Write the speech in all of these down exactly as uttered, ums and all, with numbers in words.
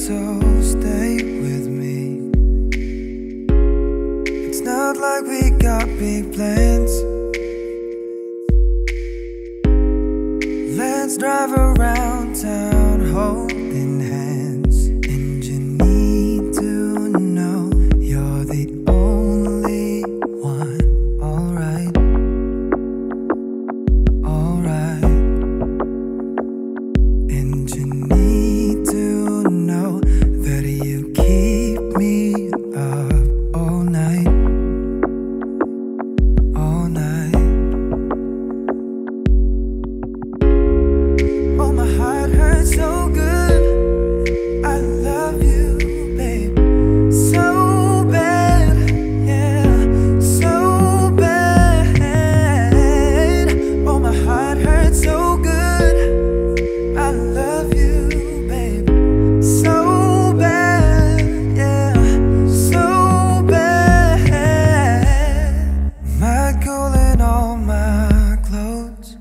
so stay with me. It's not like we got big plans. Let's drive around town holding hands. And you need to know you're the only one. Alright, alright. And you need to know that you keep me up all night, all night. Oh, my heart hurts so good. I love you, babe, so bad, yeah, so bad. Oh, my heart hurts so good. I love you, babe, so bad, yeah, so bad. My gold and all my clothes.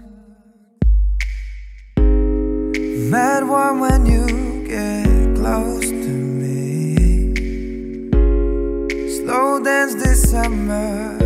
Mad warm when you get close to me. Slow dance this summer